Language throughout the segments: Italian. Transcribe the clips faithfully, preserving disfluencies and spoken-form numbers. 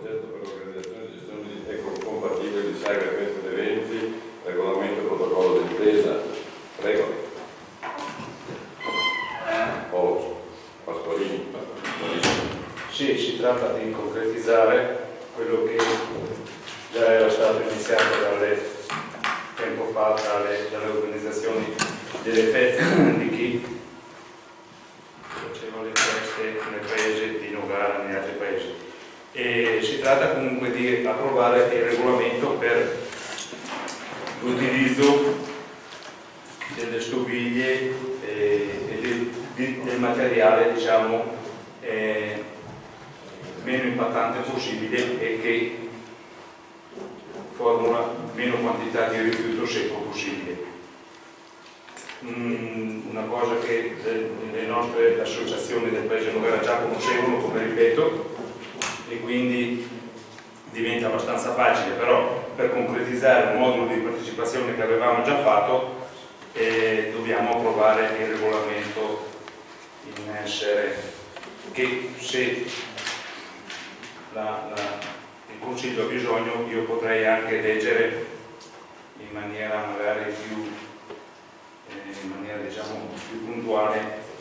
progetto per l'organizzazione e gestione di ecocompatibile di sagre, feste ed eventi, regolamento e protocollo d'intesa. Prego. Oh, Pasqualini. Sì, si tratta di concretizzare quello che già era stato iniziato dalle, tempo fa dalle, dalle organizzazioni delle feste di chi faceva le feste nel paese di Nogara e negli altri paesi. E si tratta comunque di approvare il regolamento per l'utilizzo delle stoviglie e, e del, di, del materiale, diciamo, eh, meno impattante possibile e che formula meno quantità di rifiuto secco possibile. Mm, una cosa che le nostre associazioni del paese Nogara già conoscevano, come ripeto, e quindi diventa abbastanza facile, però per concretizzare un modulo di partecipazione che avevamo già fatto eh, dobbiamo approvare il regolamento in essere, che se la, la, il Consiglio ha bisogno io potrei anche leggere in maniera magari più, eh, in maniera diciamo più puntuale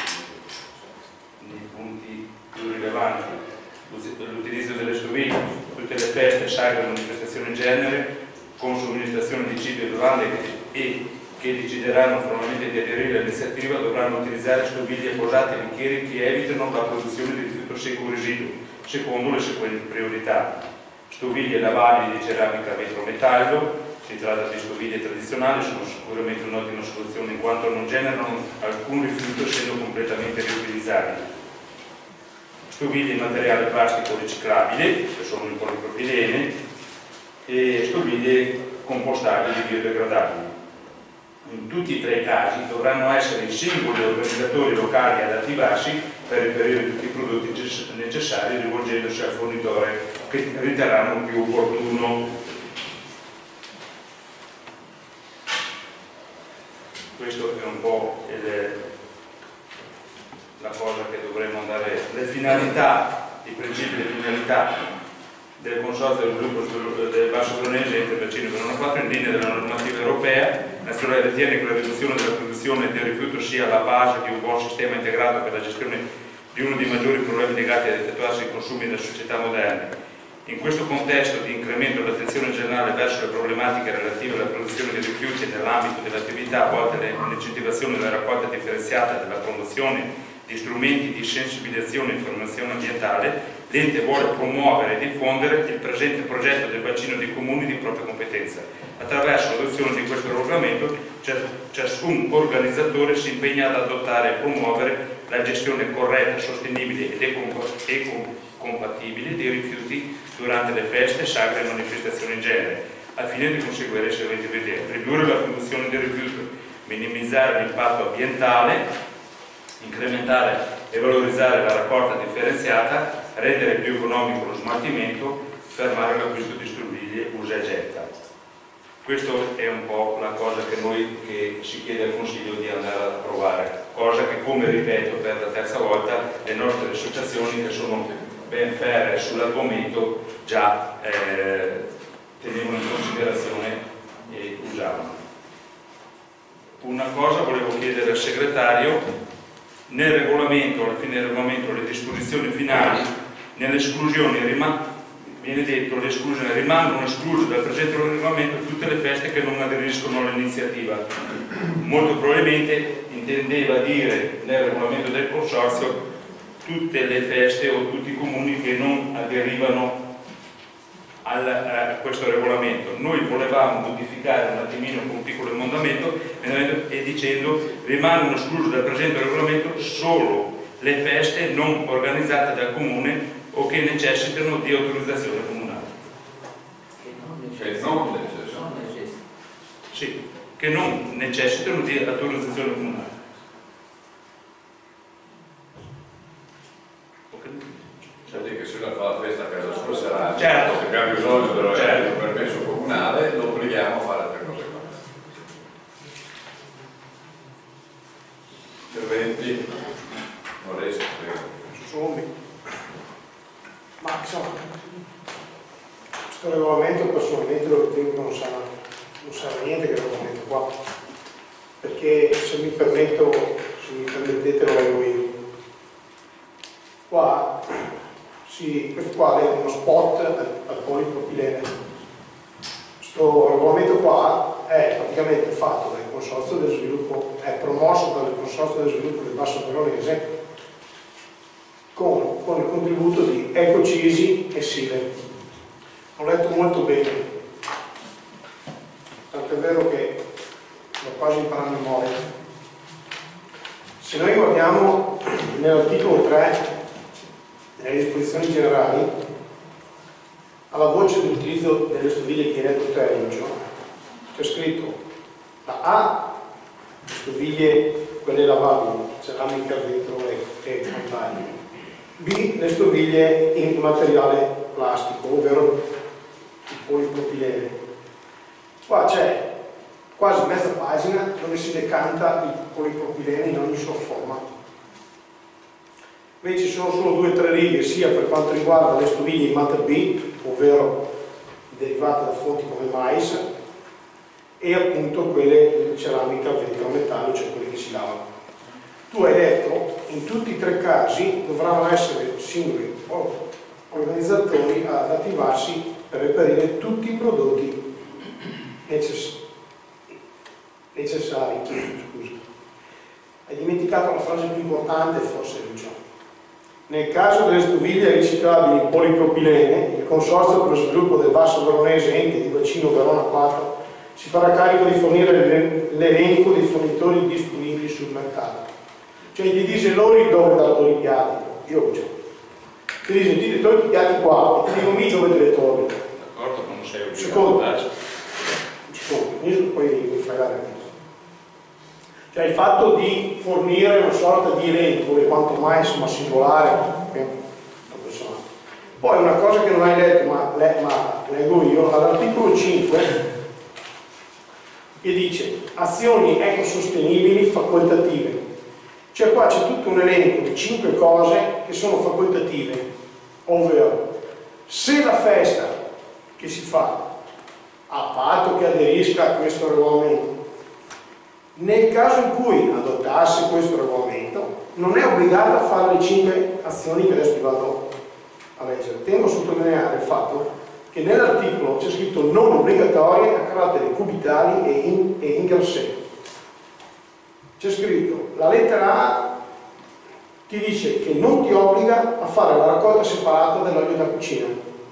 nei punti più rilevanti. L'utilizzo delle stoviglie, tutte le feste, sagre, manifestazioni in genere, con somministrazione di cibi e bevande e che decideranno formalmente di aderire all'iniziativa dovranno utilizzare stoviglie posate e bicchieri che evitino la produzione di rifiuto secco residuo, secondo le seguenti priorità. Stoviglie lavabili di ceramica, vetro, metallo. Si tratta di stoviglie tradizionali, sono sicuramente un'ottima soluzione in quanto non generano alcun rifiuto essendo completamente riutilizzabili. Stoviglie in materiale plastico riciclabile, che sono in polipropilene, e stoviglie compostabili biodegradabili. In tutti e tre i casi dovranno essere i singoli organizzatori locali ad attivarsi per reperire tutti i prodotti necessari rivolgendosi al fornitore che riterranno più opportuno. Questo è un po' il, la cosa che dovremmo andare, le finalità, i principi e le finalità del Consorzio dello Sviluppo del Basso Veronese e Intervecino Verona quattro in linea della normativa europea nazionale ritiene che la riduzione della produzione del rifiuto sia la base di un buon sistema integrato per la gestione di uno dei maggiori problemi legati ad effettuarsi dei consumi delle società moderne. In questo contesto di incremento dell'attenzione generale verso le problematiche relative alla produzione dei rifiuti nell'ambito delle attività volte all'incentivazione della raccolta differenziata e della promozione di strumenti di sensibilizzazione e informazione ambientale, l'ente vuole promuovere e diffondere il presente progetto del bacino di comuni di propria competenza. Attraverso l'adozione di questo regolamento, ciascun organizzatore si impegna ad adottare e promuovere la gestione corretta, sostenibile ed ecocompatibile dei rifiuti durante le feste, sagre e manifestazioni in genere, al fine di conseguire i seguenti obiettivi: ridurre la produzione del rifiuto, minimizzare l'impatto ambientale, incrementare e valorizzare la raccolta differenziata, rendere più economico lo smaltimento, fermare l'acquisto di stoviglie usa e getta. Questa è un po' la cosa che noi che si chiede al Consiglio di andare ad approvare, cosa che, come ripeto per la terza volta, le nostre associazioni che sono ben ferree sull'argomento già eh, tenevano in considerazione e usavano. Una cosa volevo chiedere al segretario: nel regolamento, alla fine del regolamento, le disposizioni finali, nelle esclusioni viene detto le esclusioni rimangono escluse dal presente regolamento tutte le feste che non aderiscono all'iniziativa. Molto probabilmente intendeva dire nel regolamento del consorzio tutte le feste o tutti i comuni che non aderivano al, a questo regolamento. Noi volevamo modificare un attimino con un piccolo emendamento e dicendo rimangono escluse dal presente regolamento solo le feste non organizzate dal comune o che necessitano di autorizzazione comunale. Che non necessitano. Sì, che non necessitano di autorizzazione comunale. Cioè che se uno fa la festa a casa sua sarà, certo, se abbiamo bisogno del certo. permesso comunale lo obblighiamo a fare altre cose qua. Interventi? Non riesco, prego. Sono ma insomma questo regolamento personalmente lo ritengo che non serve, non serve a niente che regolamento qua, perché se mi permetto, se mi permettete lo leggo io. Qua, sì, questo qua è uno spot al, al polipropilene. Questo regolamento qua è praticamente fatto dal consorzio del sviluppo, è promosso dal consorzio del sviluppo del Basso Veronese con, con il contributo di Ecocisi e Sile. Ho letto molto bene, tanto è vero che l'ho quasi imparato a memoria. Se noi guardiamo nell'articolo tre nelle disposizioni generali, alla voce dell'utilizzo delle stoviglie di elettrotermico c'è scritto la A, stoviglie quelle lavabili, ceramica, vetro e, e quant'altro; B, le stoviglie in materiale plastico, ovvero il polipropilene. Qua c'è quasi mezza pagina dove si decanta il polipropilene in ogni sua forma. Invece ci sono solo due o tre righe sia per quanto riguarda le stoviglie in Mater B, ovvero derivate da fonti come mais, e appunto quelle di ceramica, vetro, metallo, cioè quelle che si lavano. Tu hai detto, in tutti e tre i casi dovranno essere singoli organizzatori ad attivarsi per reperire tutti i prodotti necess necessari. Scusa. Hai dimenticato la frase più importante, forse, Lucio. Nel caso delle stoviglie riciclabili polipropilene, il Consorzio per lo sviluppo del Basso Veronese, ente di bacino Verona quattro, si farà carico di fornire l'elenco dei fornitori disponibili sul mercato. Cioè ti dice loro dove dato i piatti, io c'ho. Ti dice ti togli i piatti qua, e ti dico mi dove te le togli. D'accordo, non sei obbligato. Secondo, secondo, io poi mi fai la regola. Cioè il fatto di fornire una sorta di elenco, e quanto mai insomma singolare, eh, poi una cosa che non hai letto, ma, le, ma leggo io, all'articolo cinque, che dice azioni ecosostenibili facoltative. Cioè qua c'è tutto un elenco di cinque cose che sono facoltative, ovvero se la festa che si fa, a patto che aderisca a questo regolamento, nel caso in cui adottasse questo regolamento, non è obbligata a fare le cinque azioni che adesso vi vado a leggere. Tengo a sottolineare il fatto che nell'articolo c'è scritto non obbligatorie a carattere cubitali e in, e in grassetto. C'è scritto, la lettera A ti dice che non ti obbliga a fare la raccolta separata dell'olio da cucina.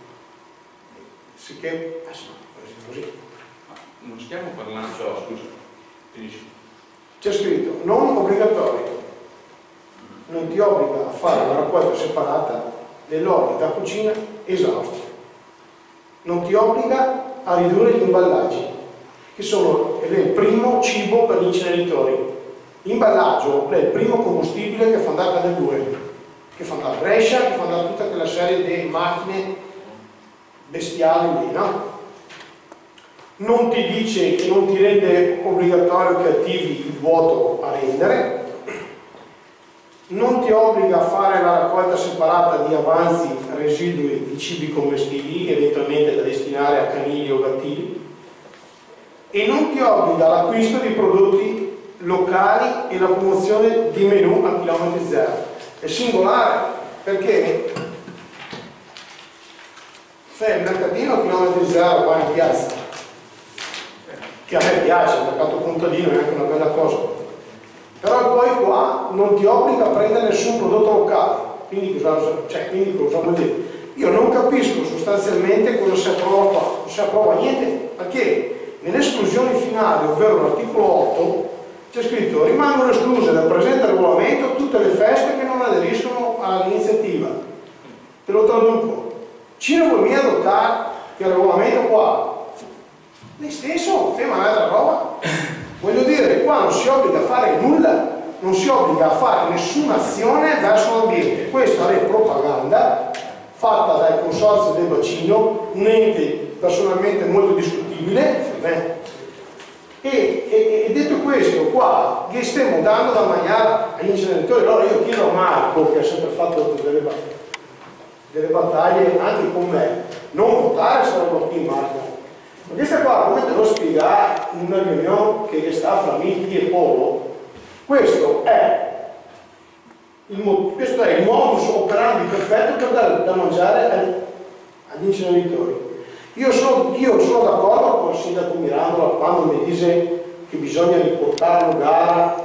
Sicché, così. Non stiamo parlando, scusa, finisci. C'è scritto non obbligatorio, non ti obbliga a fare la raccolta separata dell'olio da cucina esausto, non ti obbliga a ridurre gli imballaggi, che sono il primo cibo per gli inceneritori. L'imballaggio è il primo combustibile che fa andare nel due, che fa andare Brescia, che fa andare tutta quella serie di macchine bestiali lì, no? Non ti dice che non ti rende obbligatorio che attivi il vuoto a rendere, non ti obbliga a fare la raccolta separata di avanzi residui di cibi commestibili, eventualmente da destinare a canili o gattili, e non ti obbliga all'acquisto di prodotti locali e la promozione di menù a chilometri zero. È singolare perché fai il mercatino a chilometri zero qua in piazza, che a me piace, il mercato contadino è anche una bella cosa, però poi qua non ti obbliga a prendere nessun prodotto locale. Quindi cosa, cioè, quindi cosa vuol dire? Io non capisco sostanzialmente cosa si approva qua, non si approva niente, perché nelle esclusioni finali, ovvero l'articolo otto, c'è scritto rimangono escluse dal presente regolamento tutte le feste che non aderiscono all'iniziativa. Te lo traduco. Ci vuoi adottare il regolamento qua? Lei stesso, tema un'altra roba. Voglio dire, qua non si obbliga a fare nulla, non si obbliga a fare nessuna azione verso l'ambiente. Questa è propaganda fatta dal Consorzio del Bacino, un ente personalmente molto discutibile, e, e, e detto questo, qua che stiamo dando da mangiare agli inceneritori. Allora io chiedo a Marco, che ha sempre fatto delle battute, delle battaglie anche con me, non votare se non qui in Marco. Ma questa qua, come te lo spiegare in una riunione che sta fra Miti e Polo, questo è il, questo è il modus operandi perfetto per dare da mangiare agli, agli inceneritori. Io sono, io sono d'accordo con il sindaco Mirandola quando mi dice che bisogna riportare una gara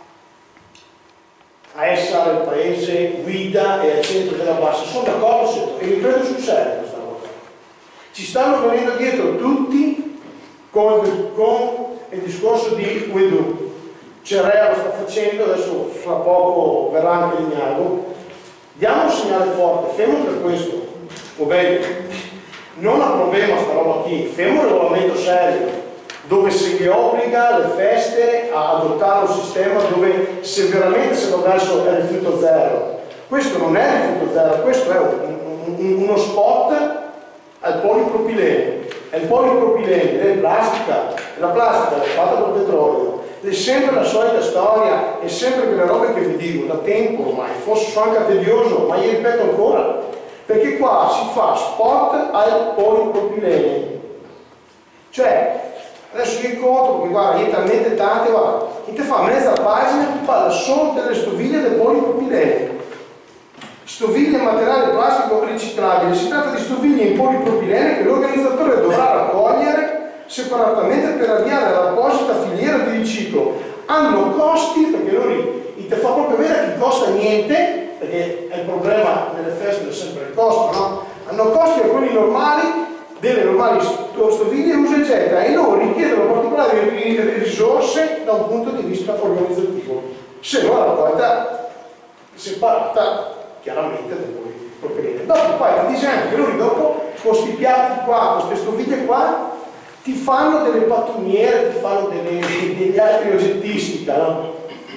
a essere il paese guida e al centro della bassa. Sono d'accordo e mi credo sul serio questa volta. Ci stanno venendo dietro tutti con, con il discorso di Uedu. Cerea lo sta facendo, adesso fra poco verrà anche Lignago. Diamo un segnale forte, fermo per questo, o bene. Non approviamo sta roba qui, fermo un regolamento serio, dove si obbliga le feste a adottare un sistema dove se veramente si va verso il rifiuto zero. Questo non è il rifiuto zero, questo è un, un, uno spot al polipropilene. È il polipropilene, è plastica, la plastica è fatta col petrolio. È sempre la solita storia, è sempre quelle robe che vi dico da tempo ormai, forse sono anche tedioso, ma io ripeto ancora. Perché qua si fa spot al polipropilene. Cioè, adesso io incontro, perché guarda, io talmente tante, guarda, chi ti fa mezza pagina, ti parla solo delle stoviglie del polipropilene. Stoviglie materiale plastico riciclabile, si tratta di stoviglie in polipropilene che l'organizzatore dovrà raccogliere separatamente per avviare l'apposita filiera di riciclo. Hanno costi, perché noi ti fa proprio vedere che costa niente, perché è il problema delle feste, è sempre il costo, no? Hanno costi a quelli normali, delle normali stoviglie usa e getta, e non richiedono particolari risorse da un punto di vista organizzativo, se non la raccolta separata chiaramente del polipropilene. Dopo poi ti dice anche che loro dopo con questi piatti qua, con queste stoviglie qua, ti fanno delle pattumiere, ti fanno delle, degli altri oggettistica, no?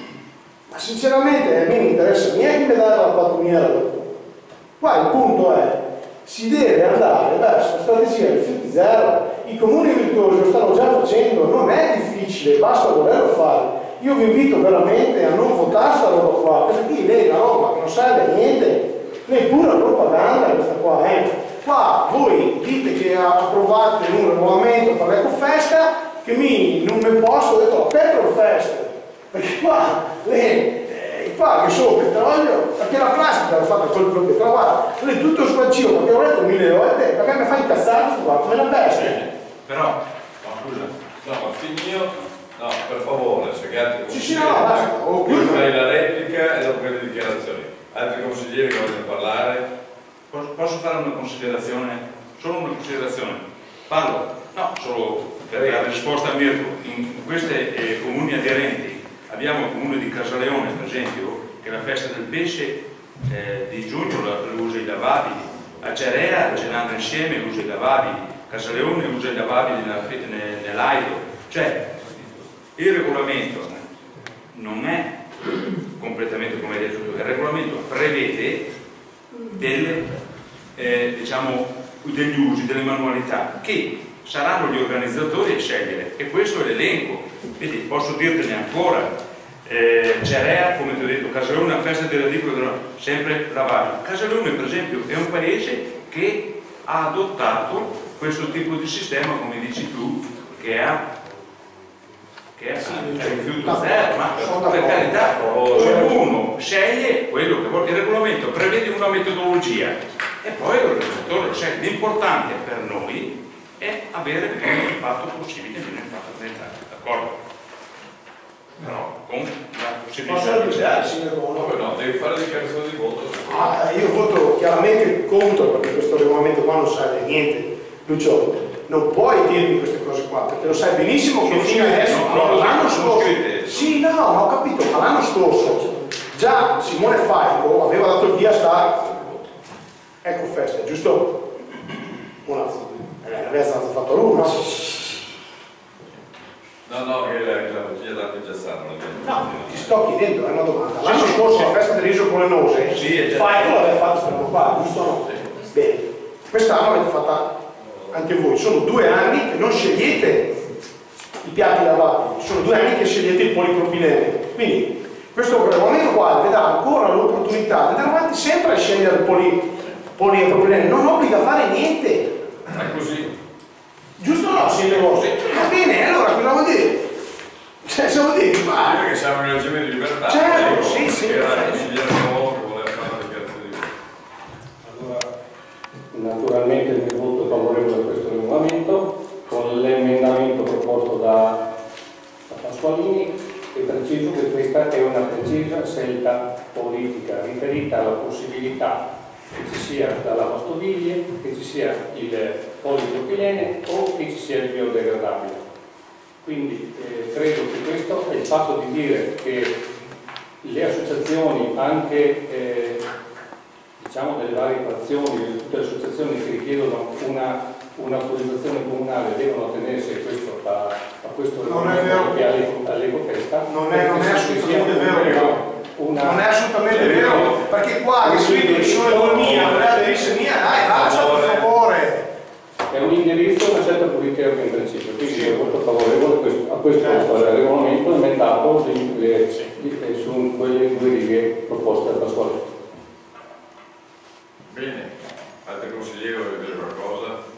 Ma sinceramente a me mi interessa neanche dare la pattumiera dopo. Qua il punto è, si deve andare verso la strategia del rifiuti zero. I comuni virtuosi lo stanno già facendo, non è difficile, basta volerlo fare. Io vi invito veramente a non votare sta roba qua, perché qui lei è una roba che non serve a niente, lei è pura propaganda questa qua, eh. Qua voi dite che approvate un regolamento per l'ecofesta, che mi non mi posso, ho detto la petrolfest, perché qua lei, eh, qua che sono petrolio, perché la plastica l'ho fatta col petrolio, guarda, lei tutto squancino, perché ho detto mille volte, perché mi fa incazzare questo qua, come la bestia. Però, no, scusa, No, ma finio, no, per favore, se che Sì, sì, no, basta. Poi fai la replica e dopo le dichiarazioni. Altri consiglieri che vogliono parlare? posso, posso fare una considerazione? Solo una considerazione. Parlo, no, solo per dare risposta a Mirko. In questi eh, comuni aderenti abbiamo il comune di Casaleone, per esempio, che la festa del pesce eh, di giugno la, la usa i lavabili. A Cerea ce l'hanno insieme, usa i lavabili. Casaleone usa i lavabili nell'Aido. Cioè, il regolamento non è completamente come hai detto tu, il regolamento prevede delle, eh, diciamo, degli usi, delle manualità che saranno gli organizzatori a scegliere, e questo è l'elenco. Quindi posso dirtene ancora, eh, Cerea, come ti ho detto, Casaleone, una festa della dicono sempre lavabili. Casaleone, per esempio, è un paese che ha adottato questo tipo di sistema, come dici tu, che ha che è il rifiuto zero, ma per carità, ognuno sceglie quello che vuole. Il regolamento prevede una metodologia e poi l'organizzatore lo sceglie. L'importante per noi è avere il meno impatto possibile, il meno impatto ambientale, d'accordo? Però con la possibilità Posso aiutare, sindaco? No, no, devi fare la dichiarazione di voto. Ah, io voto chiaramente contro, perché questo regolamento qua non serve a niente. Lucio, non puoi dirmi queste cose qua, perché lo sai benissimo che fino adesso, no, no, l'anno sono scorso, scritte. sì, no, ma ho capito, ma l'anno scorso già Simone Faico aveva dato il via a sta Ecofesta, giusto? Una, eh, aveva fatto lui, no? No, no, che la, la bottiglia d'acqua è già stata. No, ti sto chiedendo, è una domanda. L'anno scorso la festa del riso con le nose, sì, Faico l'aveva fatta questa roba qua, giusto o no? Sì. Bene, quest'anno avete fatta anche voi, sono due anni che non scegliete i piatti lavabili, sono due anni che scegliete il polipropilene. Quindi questo regolamento qua vi dà ancora l'opportunità di andare avanti sempre a scegliere il, poli, pone problemi, non obbliga a fare niente. È così. Giusto o no, sindaco? Va bene, allora cosa vuol dire? Cioè, se vuol dire, ma... Perché siamo in un regime di libertà. Certo, Dico, sì, sì. Era il consigliere nuovo che voleva fare una dichiarazione di voto. Allora, naturalmente il mio voto è favorevole a questo regolamento, con l'emendamento proposto da, da Pasqualini, e preciso che questa è una precisa scelta politica riferita alla possibilità che ci sia la lavastoviglie, che ci sia il polipropilene o che ci sia il biodegradabile. Quindi eh, credo che questo è il fatto di dire che le associazioni, anche eh, diciamo delle varie frazioni, tutte le associazioni che richiedono una un'autorizzazione comunale devono attenersi a questo, a, a questo non è vero. che all'Ecofesta. Non è, non è assolutamente vero. Una... Non è assolutamente vero, perché qua che scrive sono economia, voleva aderirsi mia, dai, basta per favore. È un indirizzo, una scelta politica in principio, quindi sì. Io voto favorevole a questo certo. Regolamento emendato sì. Su quelle due righe proposte da Pasquale. Bene, altri consiglieri vogliono dire qualcosa?